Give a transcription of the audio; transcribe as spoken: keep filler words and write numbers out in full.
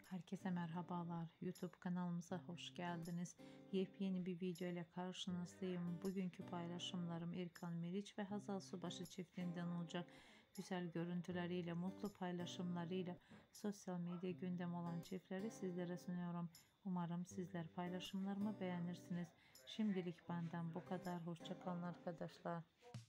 Herkese merhabalar. YouTube kanalımıza hoş geldiniz. Yepyeni bir video ile karşınızdayım. Bugünkü paylaşımlarım Erkan Meriç ve Hazal Subaşı çiftinden olacak. Güzel görüntüleriyle, mutlu paylaşımlarıyla sosyal medya gündem olan çiftleri sizlere sunuyorum. Umarım sizler paylaşımlarımı beğenirsiniz. Şimdilik benden bu kadar. Hoşça kalın arkadaşlar.